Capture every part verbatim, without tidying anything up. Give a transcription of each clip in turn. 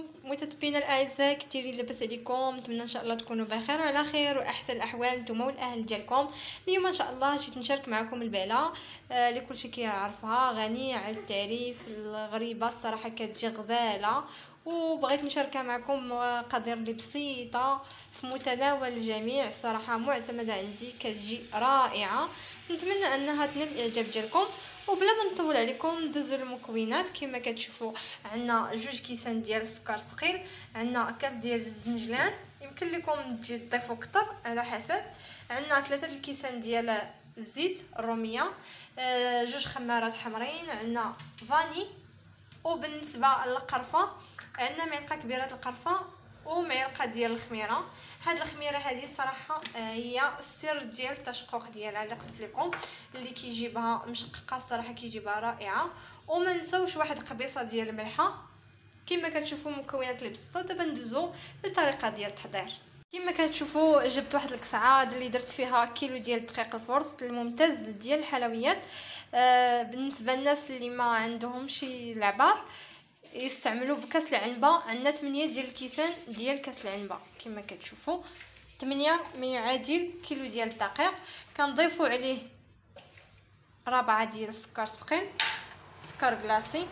عليكم متتبعينا الاعزاء، كثير لاباس عليكم؟ نتمنى ان شاء الله تكونوا بخير وعلى خير واحسن الاحوال نتوما والاهل ديالكم. اليوم ان شاء الله جيت نشارك معكم البعله آه اللي كلشي كيعرفها، غنيه عن التعريف، الغريبه الصراحه كتجي غزاله، وبغيت نشاركها معكم قدر اللي بسيطه في متناول الجميع. الصراحه معتمده عندي، كتجي رائعه، نتمنى انها تنال الاعجاب ديالكم. وبلا ما نطول عليكم ندوزو للمكونات. كما كتشوفوا عندنا جوج كيسان ديال السكر ثقيل، عندنا كاس ديال الزنجلان، يمكن لكم تضيفوا كتر على حسب، عندنا ثلاثه الكيسان ديال الزيت الروميه، آه جوج خمارات حمرين، عندنا فاني، وبالنسبه للقرفه عندنا معلقه كبيره القرفه ومعلقه ديال الخميره. هاد الخميره هذه الصراحه هي السر ديال التشقق ديالها اللي قلت لكم، اللي كيجيبها مشققه الصراحه كيجيبها رائعه. وما نساوش واحد قبيصه ديال الملحه. كما كتشوفوا مكونات البسيطه. دابا ندوزو للطريقه ديال التحضير. كما كتشوفوا جبت واحد الكسعه اللي درت فيها كيلو ديال الدقيق الفرص الممتاز ديال الحلويات. آه بالنسبه للناس اللي ما عندهمش العبار يستعملوا بكاس العنبه، عندنا ثمانية ديال الكيسان ديال كاس العنبه. كما كتشوفوا ثمانية ما يعادل كيلو ديال الدقيق. كنضيفوا عليه ربعة ديال السكر ثقيل، سكر كلاصي،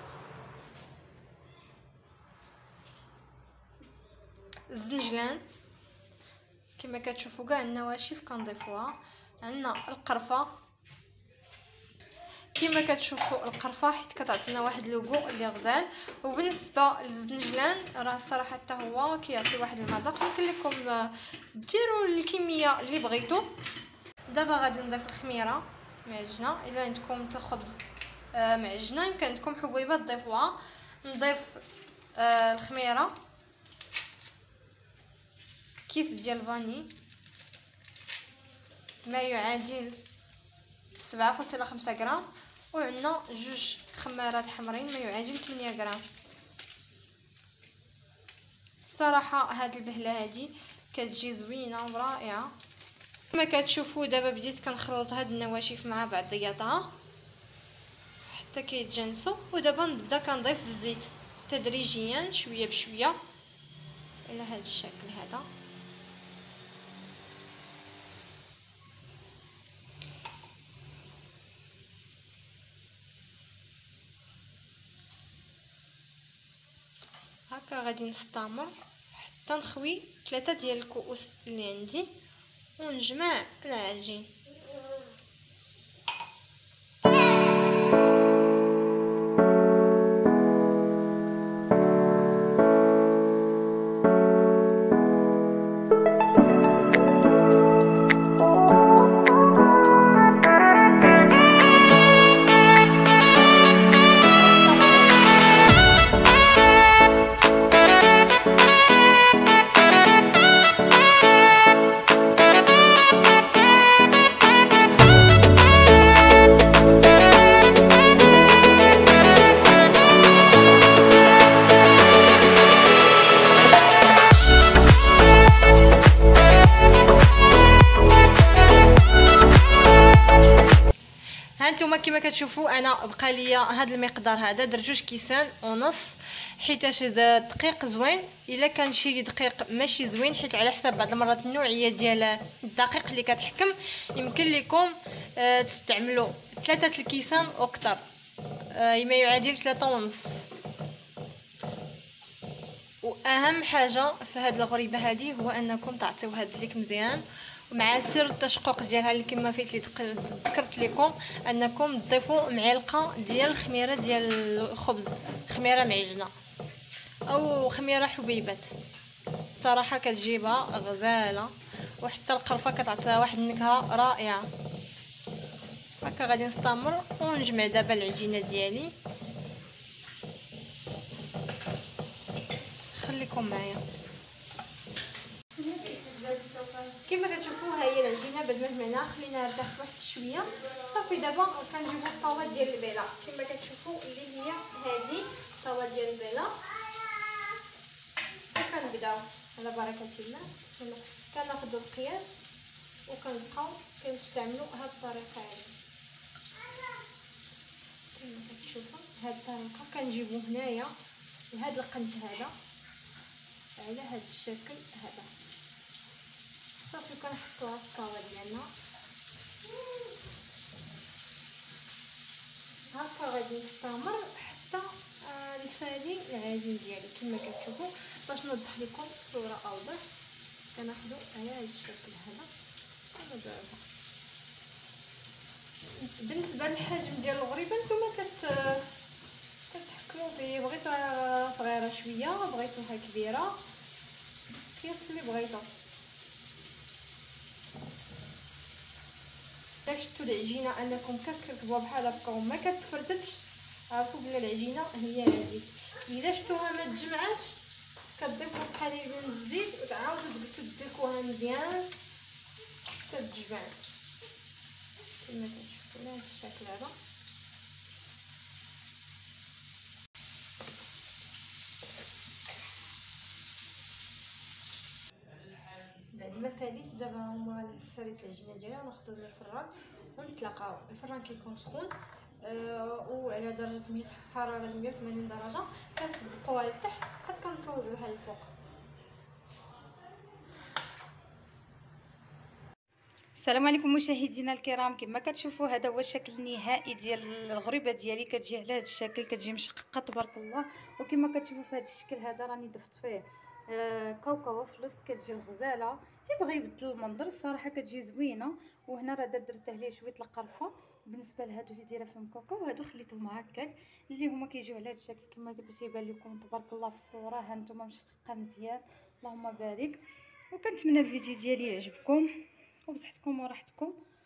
الزنجلان كما كتشوفوا كاع النواشف كنضيفوها، عندنا القرفه كما كتشوفوا القرفه حيت كتعطينا واحد لوغو اللي غزال. وبالنسبه للزنجلان راه صراحه حتى هو كيعطي واحد المذاق، يمكن لكم ديروا الكميه اللي بغيتو. دابا غادي نضيف الخميره معجنه، الا عندكم الخبز معجنه يمكن عندكم حبيبه تضيفوها. نضيف الخميره، كيس ديال فاني ما يعادل سبعة فاصلة خمسة غرام، وعندنا جوج خمارات حمرين ما يعادل ثمانية غرام. الصراحه هاد البهله هادي كتجي زوينه ورائعه. كما كتشوفوا دابا بديت كنخلط هاد النواشف مع بعضياتها حتى كيتجانسوا، ودابا نبدا كنضيف الزيت تدريجيا شويه بشويه على هاد الشكل هذا. هكا غادي نستمر حتى نخوي ثلاثه ديال الكؤوس اللي عندي ونجمع العجين. هانتوما كما كتشوفوا انا بقى ليا هذا المقدار هذا، درت جوج كيسان ونص حيتاش الدقيق زوين. الا كان شي دقيق ماشي زوين حيت على حساب بعض المرات النوعيه ديال الدقيق اللي كتحكم، يمكن لكم آه تستعملوا ثلاثه الكيسان واكثر، آه ما يعادل ثلاثة ونص. واهم حاجه في هذه الغريبه هذه هو انكم تعطيو هذا الليك مزيان، ومع سر التشقق ديالها اللي كما فيت لي ذكرت لكم انكم تضيفوا معلقه ديال الخميره ديال الخبز، خميره معجنه او خميره حبيبات، صراحه كتجيبها غزاله. وحتى القرفه كتعطيها واحد النكهه رائعه. هكا غادي نستمر ونجمع دابا العجينه ديالي، خليكم معايا. كما كتشوفوا ها هي العجينه بعد ما جمعناها خليناها ارتاحت واحد شويه صافي. دابا كنجيبوا الطاوه ديال البيله كما كتشوفوا اللي هي هذه الطاوه ديال البيله، وكنبداو على بركه الله. كناخذوا القياس وكنبقاو كنستعملوا هاد الطريقه هذه. كما كتشوفوا هاد الطريقه كنجيبو هنايا بهذا القنت هذا على هذا الشكل هذا. صافي كنحطوها في الطاوه ديالنا هكا. غادي نستمر حتى آه نسالي العجين ديالي كما كتشوفوا. باش نوضح لكم الصوره اوضح كناخذوا على هذا الشكل هذا. انا دابا بالنسبه للحجم ديال الغريبه نتوما كت كتحكموا فيه. بغيتوها صغيره شويه بغيتوها كبيره كيف اللي بغيتو. الا شفتوا العجينه انكم كتركبوها بحال هكا وما كتفرتش عرفوا بلي العجينه هي هذه. الا شفتوها ما تجمعاتش كتضيفوا القليل من الزيت وتعاودوا تدلكوها مزيان حتى تجمع كما كتشوفوا بهذا الشكل هذا. بعد ما ساليت دابا هما ساليت العجينه ديالي وناخذو من الفران ونتلاقاو. الفران كيكون سخون آه وعلى درجه مية حراره مية وثمانين درجه. كنطبقوها لتحت عاد كنطلعوها للفوق. السلام عليكم مشاهدينا الكرام. كما كتشوفوا هذا هو الشكل النهائي ديال الغريبه ديالي. كتجي على هذا الشكل كتجي مشققه تبارك الله. وكما كتشوفوا في هذا الشكل هذا راني ضفت فيه آه كاوكاو في الوسط كتجي غزاله. اللي بغى يبدل المنظر الصراحه كتجي زوينه. وهنا راه درت عليه شويه القرفه بالنسبه لهادو اللي دايره فيهم كاوكاو. وهادو خليتهم هكاك اللي هما كيجيو على هذا الشكل كما كيبان لكم تبارك الله في الصوره. ها نتوما مشققه مزيان اللهم بارك. وكنتمنى الفيديو ديالي يعجبكم وبصحتكم وراحتكم.